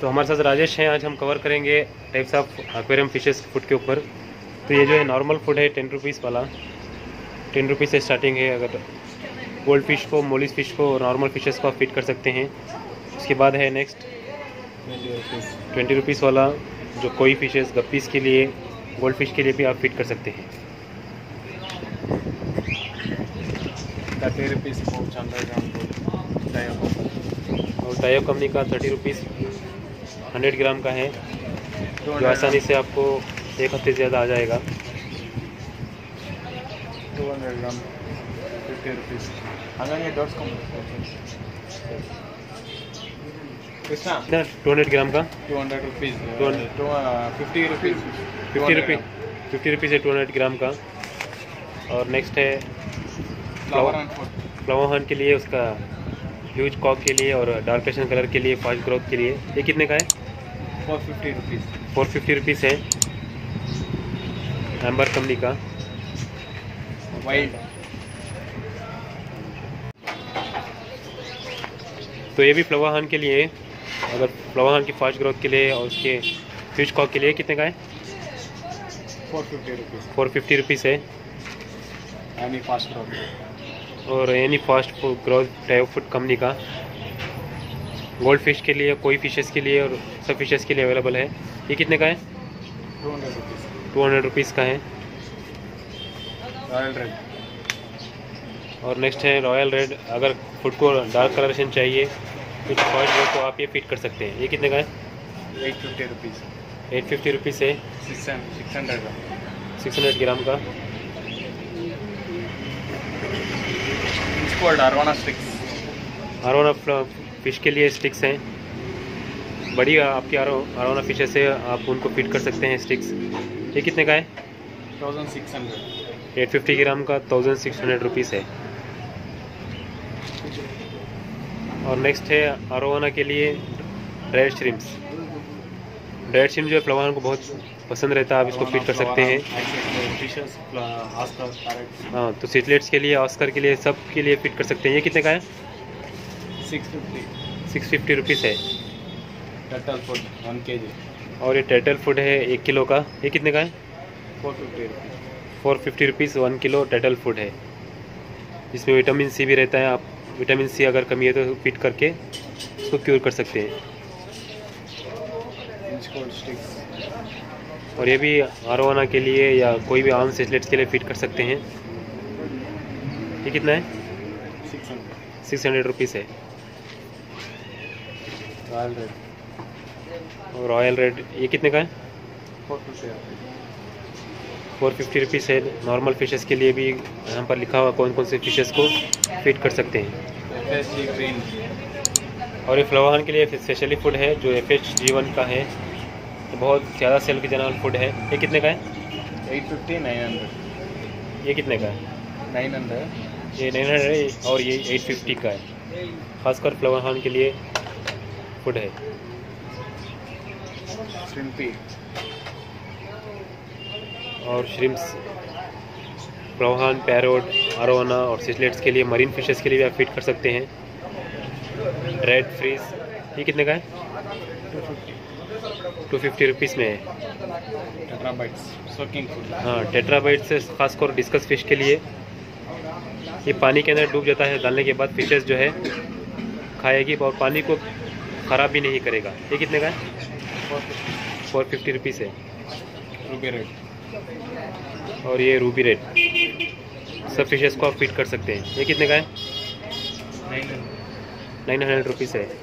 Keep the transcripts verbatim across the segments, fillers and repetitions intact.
तो हमारे साथ राजेश हैं। आज हम कवर करेंगे types of aquarium fishes food के ऊपर। तो ये जो है नॉर्मल फूड है टेन रुपीज़ वाला, टेन रुपीज़ से स्टार्टिंग है। अगर गोल्ड फिश को, मोलिस फिश को, नॉर्मल फिशेस को आप फीड कर सकते हैं। उसके बाद है नेक्स्ट ट्वेंटी रुपीज़ वाला, जो कोई फिशेस गप्पीज़ के लिए, गोल्ड फिश के लिए भी आप फीड कर सकते हैं। थर्टी रुपीज़ और टाइप कंपनी का थर्टी रुपीज़ हंड्रेड ग्राम का है, जो आसानी से आपको एक हफ्ते से ज़्यादा आ जाएगा। Two hundred gram fifty rupees हंगे डॉट्स कम कितना टू हंड्रेड ग्राम का two hundred rupees two fifty rupees fifty rupees fifty rupees है टू हंड्रेड ग्राम का। और नेक्स्ट है flower and food flower horn के लिए, उसका ह्यूज कॉक के लिए और डार्क एशन कलर के लिए, फास्ट ग्रोथ के लिए। ये कितने का है? Four fifty rupees four fifty rupees है, एम्बर कंपनी का। वाइल्ड तो ये भी फ्लावर हॉर्न के लिए है। अगर फ्लावर हॉर्न की फास्ट ग्रोथ के लिए और उसके ह्यूज कॉक के लिए कितने का है? Four fifty rupees four fifty rupees है। एनी फास्ट ग्रोथ और any fast growth type food company का गोल्ड फिश के लिए, कोई फिशेस के लिए और सब फिशेस के लिए अवेलेबल है। ये कितने का है? Two hundred rupees two hundred rupees का है। रॉयल रेड और नेक्स्ट है रॉयल रेड। अगर फूड को डार्क कलरेशन चाहिए तो फास्ट ग्रोथ तो आप ये फीड कर सकते हैं। ये कितने का है? Eight fifty rupees eight fifty rupees है, सिक्स सिक्स हंड्रेड का सिक्स हंड्रेड ग्राम का। अरवाना स्टिक्स अरोना फिश के लिए स्टिक्स हैं। बड़ी आपकी अरोना फिशेस है, आप उनको फीड कर सकते हैं स्टिक्स। ये कितने का है? Thousand six hundred eight fifty gram का थाउजेंड सिक्स हंड्रेड रुपीज़ है। और नेक्स्ट है अरोना के लिए रेड श्रिम्स। रेड श्रिम्प जो है फ्लावर को बहुत पसंद रहता है, आप इसको फीड कर सकते हैं। हाँ, तो सिटलेट्स के लिए, ऑस्कर के लिए, सब के लिए फीड कर सकते हैं। ये कितने का है? Six fifty six fifty rupees है। Turtle food one K G और ये टर्टल फूड है एक किलो का। ये कितने का है? Four fifty rupees four fifty rupees one kilo turtle food है। इसमें विटामिन सी भी रहता है। आप विटामिन सी अगर कमी है तो फीड करके इसको क्योर कर सकते हैं। और ये भी आरोना के लिए या कोई भी आम सिटलेट्स के लिए फीड कर सकते हैं। ये कितना है? Six hundred six hundred rupees है। रॉयल रेड और रॉयल रेड ये कितने का है? Four fifty rupees four fifty rupees है। नॉर्मल फिशेस के लिए भी यहाँ पर लिखा हुआ कौन कौन से फिशेस को फीड कर सकते हैं। एफ एस जी ग्रीन और ये फ्लावर के लिए स्पेशली फूड है जो एफ एच जी वन का है, तो बहुत ज़्यादा सेल की जनरल फूड है। ये कितने का है? एट फिफ्टी नाइन हंड्रेड ये कितने का है? नाइन हंड्रेड ये नाइन हंड्रेड है और ये एट फिफ्टी का है। खासकर फ्लावर हॉर्न के लिए फूड है। श्रिम्पी और shrimps, flower horn, parrot, arowana और सिटलेट्स के लिए, मरीन फिशेस के लिए भी आप फीड कर सकते हैं। रेड फ्रीज ये कितने का है? Two fifty two fifty rupees में है। टेट्राबाइट्स सोकिंग फूड हाँ, टेट्राबाइट से खासकर डिस्कस फिश के लिए। ये पानी के अंदर डूब जाता है, डालने के बाद फिशेस जो है खाएगी और पानी को ख़राब भी नहीं करेगा। ये कितने का है? फोर फिफ्टी रुपीज़ है। रूबी रेड और ये रूबी रेड, सब फिशेस को आप फीड कर सकते हैं। ये कितने का है? नाइन नाइन हंड्रेड रुपीज़ है।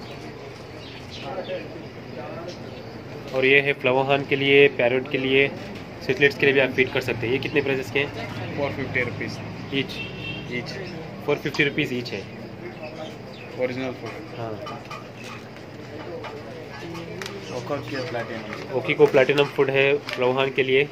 और ये है फ्लावर हॉर्न के लिए, पैरोट के लिए, सिटलेट्स के लिए भी आप फीड कर सकते हैं। ये कितने प्राइसेस के हैं? Four fifty rupees each each four fifty rupees each है। ओरिजिनल फूड हाँ, प्लैटिनम ओकी को प्लैटिनम फूड है फ्लावर हॉर्न के लिए।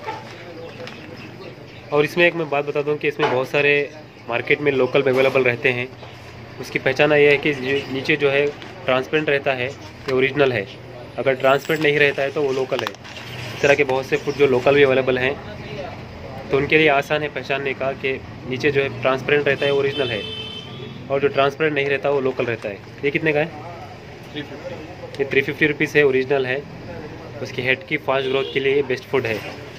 और इसमें एक मैं बात बता दूं कि इसमें बहुत सारे मार्केट में लोकल अवेलेबल रहते हैं। उसकी पहचान ये है कि नीचे जो है ट्रांसपेरेंट रहता है, ये ओरिजिनल है। अगर ट्रांसपेरेंट नहीं रहता है तो वो लोकल है। इस तरह के बहुत से फूड जो लोकल भी अवेलेबल हैं, तो उनके लिए आसान है पहचानने का कि नीचे जो है ट्रांसपेरेंट रहता है ओरिजिनल है, और जो ट्रांसपेरेंट नहीं रहता वो लोकल रहता है। ये कितने का है? Three fifty. ये थ्री फिफ्टी रुपीज़ है, ओरिजिनल है। उसकी हेड की फास्ट ग्रोथ के लिए ये बेस्ट फूड है।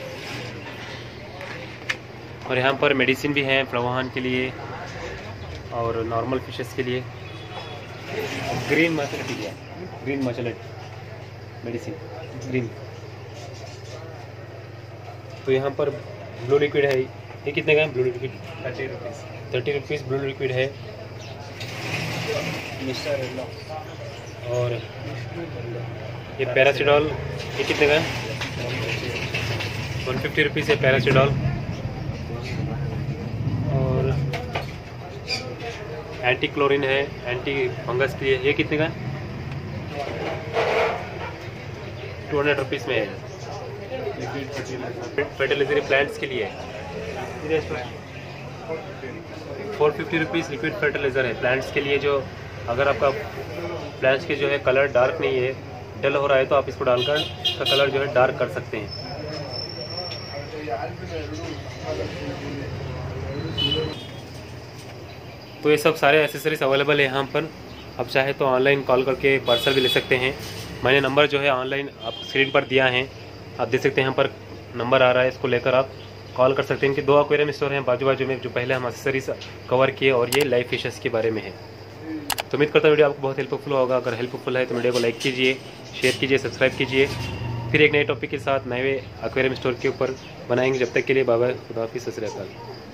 और यहाँ पर मेडिसिन भी हैं फ्लावाहान के लिए और नॉर्मल फिशेस के लिए। ग्रीन मचलेट दिया, ग्रीन मचलेट मेडिसिन ग्रीन। तो यहाँ पर ब्लू लिक्विड है, ये कितने का है blue liquid? Thirty rupees. Thirty rupees blue liquid है। Mister yellow. और ये पैरासीटामोल, ये कितने का है? वन फिफ्टी रुपीज़ है पैरासीटामोल। और एंटी क्लोरीन है, एंटी फंगस के लिए, ये कितने का है? टू हंड्रेड रुपीज़ में है। फर्टिलाइजर प्लांट्स के लिए four fifty rupees liquid fertiliser है प्लांट्स के लिए। जो अगर आपका प्लांट्स के जो है कलर डार्क नहीं है, डल हो रहा है, तो आप इसको डालकर इसका कलर जो है डार्क कर सकते हैं। तो ये सब सारे एसेसरीज अवेलेबल है यहाँ पर। आप चाहे तो ऑनलाइन कॉल करके पार्सल भी ले सकते हैं। मैंने नंबर जो है ऑनलाइन आप स्क्रीन पर दिया है, आप देख सकते हैं यहाँ पर नंबर आ रहा है, इसको लेकर आप कॉल कर सकते हैं। इनके दो एक्वेरियम स्टोर हैं बाजू बाजू में, जो पहले हम एसेसरीज कवर किए, और ये लाइव फिशेस के बारे में है। तो उम्मीद करता हूँ वीडियो आपको बहुत हेल्पफुल होगा। अगर हेल्पफुल है तो वीडियो को लाइक कीजिए, शेयर कीजिए, सब्सक्राइब कीजिए। फिर एक नए टॉपिक के साथ नए एक्वेरियम स्टोर के ऊपर बनाएंगे। जब तक के लिए बाय बाय, खुदा हाफिज़, सत श्री अकाल।